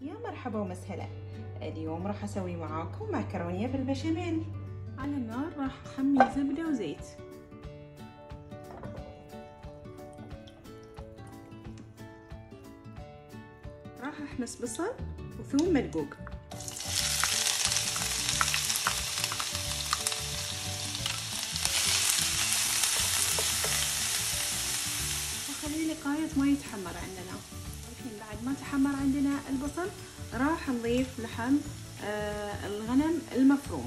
يا مرحبا ومسهلا. اليوم راح اسوي معاكم معكرونيه بالبشاميل. على النار راح احمي زبده وزيت. راح احمس بصل وثوم مدقوق. وخلي لقاية ما يتحمر عندنا. الحين بعد ما تحمر عندنا البصل راح نضيف لحم الغنم المفروم.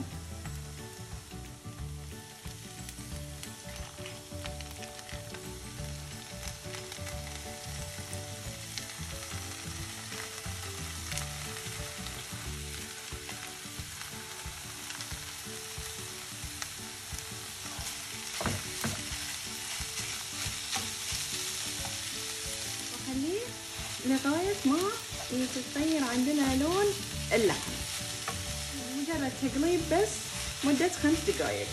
وخليه لغاية ما يتغير عندنا لون اللحم. مجرد تقليب بس مدة 5 دقايق.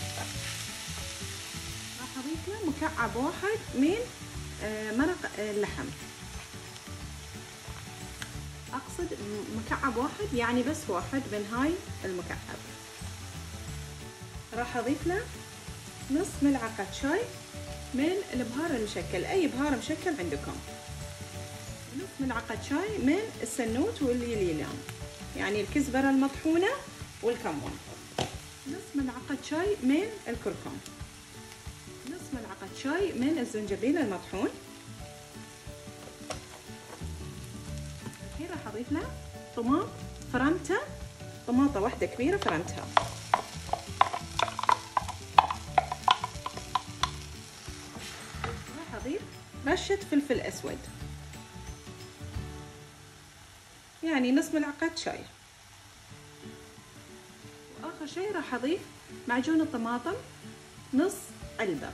راح اضيف له مكعب واحد من مرق اللحم. اقصد مكعب واحد يعني بس واحد من هاي المكعب. راح اضيف له نص ملعقة شاي من البهار المشكل، اي بهار مشكل عندكم. نص ملعقة شاي من السنوت واليليلان، يعني الكزبرة المطحونة والكمون. نص ملعقة شاي من الكركم. نص ملعقة شاي من الزنجبيل المطحون. الحين راح اضيف له طماط فرمته، طماطة واحدة كبيرة فرمتها. راح اضيف رشة فلفل اسود، يعني نص ملعقة شاي. واخر شي راح اضيف معجون الطماطم نص علبة.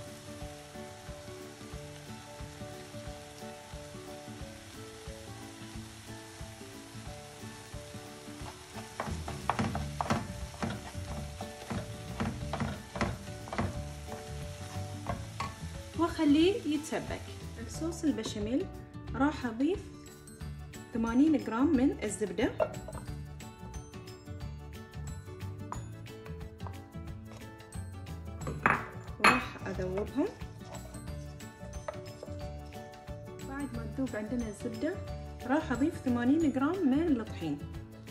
واخليه يتسبك. الصوص البشاميل راح اضيف 80 جرام من الزبدة، وراح اذوبهم. بعد ما تذوب عندنا الزبدة راح اضيف 80 جرام من الطحين.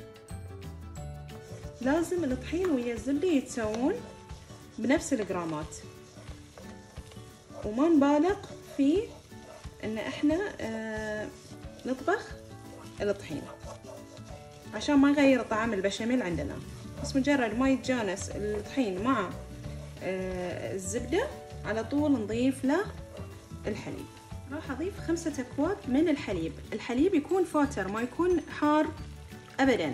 لازم الطحين ويا الزبدة يتساوون بنفس الجرامات، وما نبالغ في ان احنا نطبخ الطحين عشان ما يغير طعم البشاميل عندنا. بس مجرد ما يتجانس الطحين مع الزبدة على طول نضيف له الحليب. راح اضيف 5 اكواب من الحليب. الحليب يكون فاتر، ما يكون حار ابدا،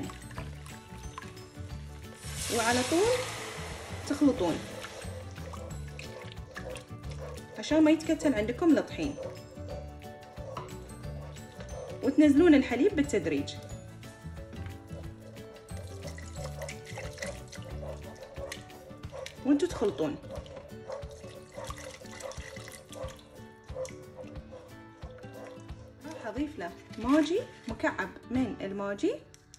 وعلى طول تخلطون عشان ما يتكتل عندكم الطحين، وتنزلون الحليب بالتدريج. وانتوا تخلطون. راح اضيف له ماجي، مكعب من الماجي،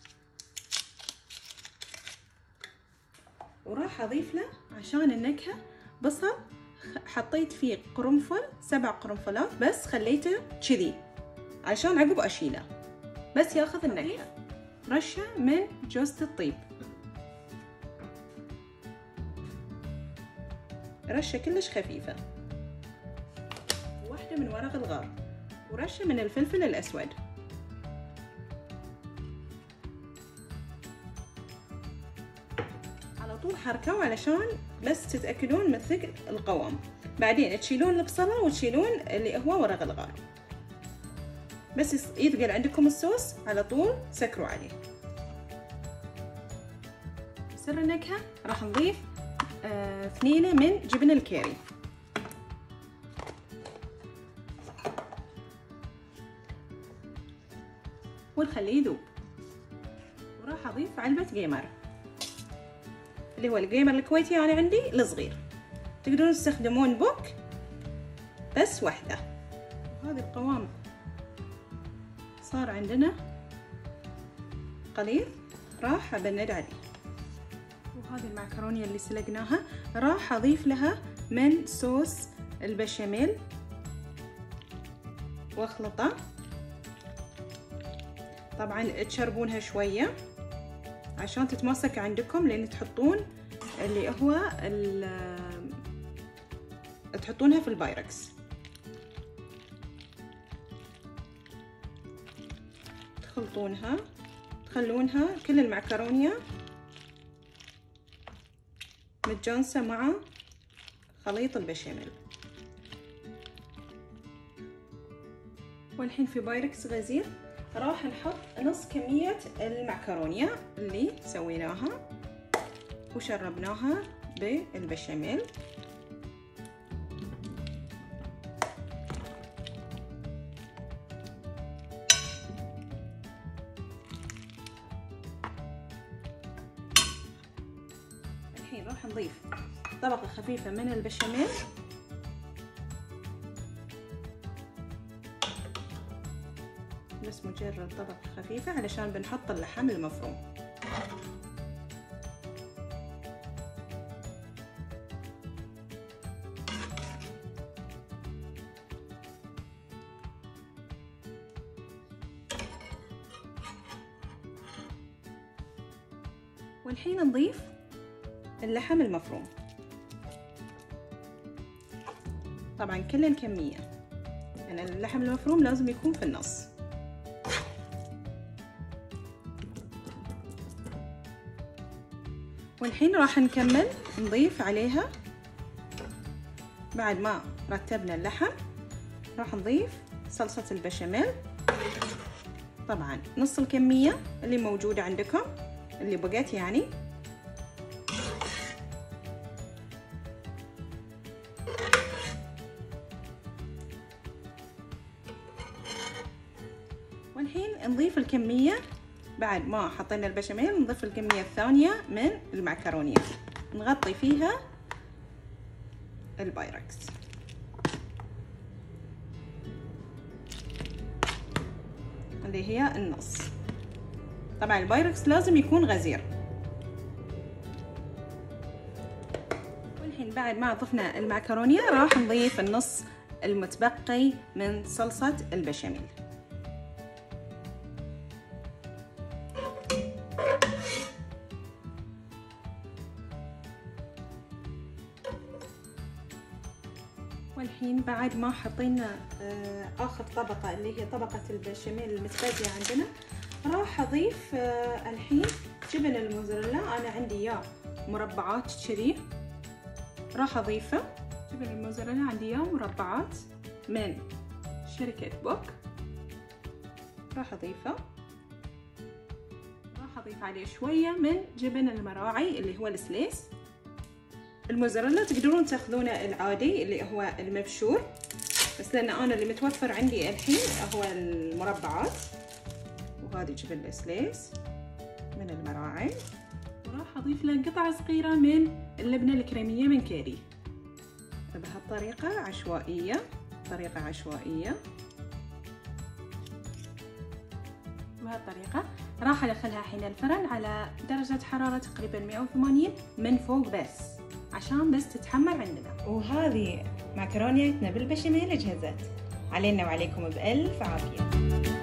وراح اضيف له عشان النكهة بصل. حطيت فيه قرنفل، 7 قرنفلات بس، خليته كذي عشان عقب اشيله بس ياخذ النكهة. رشة من جوزة الطيب، رشة كلش خفيفة، واحدة من ورق الغار، ورشة من الفلفل الأسود. على طول حركوا علشان بس تتأكدون من ثقل القوام. بعدين تشيلون البصلة وتشيلون اللي هو ورق الغار. بس يثقل عندكم الصوص على طول سكروا عليه. سر النكهة راح نضيف فنينة من جبن الكيري. ونخليه يذوب. وراح اضيف علبة قيمر، اللي هو القيمر الكويتي انا عندي الصغير، تقدرون تستخدمون بوك بس واحدة. هذا القوام صار عندنا قليل راح أبند عليه. وهذه المعكرونية اللي سلقناها راح أضيف لها من صوص البشاميل واخلطه. طبعا تشربونها شوية عشان تتماسك عندكم، لأن تحطون اللي هو تحطونها في البايركس. تخلطونها، تخلونها كل المعكرونية متجانسة مع خليط البشاميل. والحين في بايركس غزير راح نحط نص كمية المعكرونية اللي سويناها وشربناها بالبشاميل. الحين راح نضيف طبقة خفيفة من البشاميل بس مجرد طبقة خفيفة علشان بنحط اللحم المفروم. والحين نضيف اللحم المفروم، طبعا كل الكمية، يعني اللحم المفروم لازم يكون في النص. والحين راح نكمل نضيف عليها بعد ما رتبنا اللحم، راح نضيف صلصة البشاميل، طبعا نص الكمية اللي موجودة عندكم اللي بقت يعني. والحين نضيف الكمية بعد ما حطينا البشاميل، نضيف الكمية الثانية من المعكرونية، نغطي فيها البايركس. اللي هي النص. طبعا البايركس لازم يكون غزير. والحين بعد ما ضفنا المعكرونية راح نضيف النص المتبقي من صلصة البشاميل. والحين بعد ما حطينا آخر طبقة اللي هي طبقة البشاميل المتبقية عندنا، راح أضيف الحين جبن الموزاريلا. أنا عندي إياه مربعات كذي، راح أضيفه. جبن الموزاريلا عندي إياه مربعات من شركة بوك، راح أضيفه. راح أضيف عليه شوية من جبن المراعي اللي هو السليس. الموزاريلا تقدرون تاخذونه العادي اللي هو المبشور، بس لأن أنا اللي متوفر عندي الحين هو المربعات. وهذه جبن السليس من المراعي. وراح أضيف له قطعة صغيرة من اللبنة الكريمية من كيري بهالطريقة عشوائية، طريقة عشوائية. بهالطريقة راح أدخلها حين الفرن على درجة حرارة تقريبا 180 من فوق بس عشان بس تتحمر عندنا. وهذه معكرونيتنا بالبشاميل جهزت. علينا وعليكم بألف عافية.